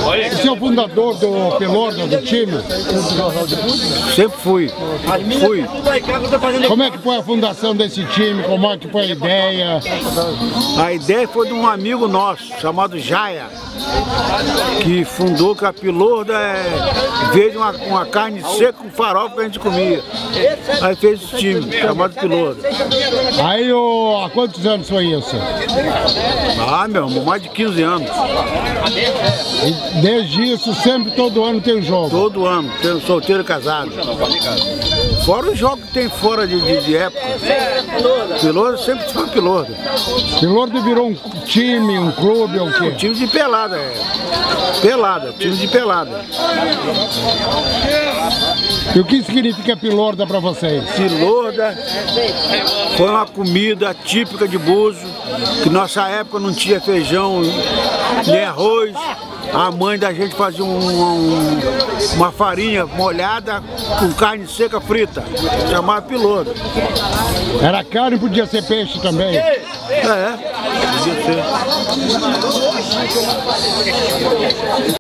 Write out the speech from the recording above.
Você é o fundador do Pelourda, do time? Sempre fui. Como é que foi a fundação desse time? Como é que foi a ideia? A ideia foi de um amigo nosso, chamado Jaia, que fundou que a Pelourda veio de uma carne seca com farofa que a gente comia. Aí fez esse time, chamado Pelourda. Aí, há quantos anos foi isso? Ah, meu irmão, mais de 15 anos. E desde isso, sempre, todo ano tem jogo? Todo ano, tem solteiro e casado. Fora os jogos que tem fora de época. Pelourda sempre foi Pelourda. Pelourda virou um time, um clube ou o quê? Um time de pelada, pelada, time de pelada. E o que significa Pelourda para vocês? Pelourda foi uma comida típica de Búzios, que nossa época não tinha feijão nem arroz. A mãe da gente fazia uma farinha molhada com carne seca frita, chamava Pelourda. Era carne e podia ser peixe também? Podia ser.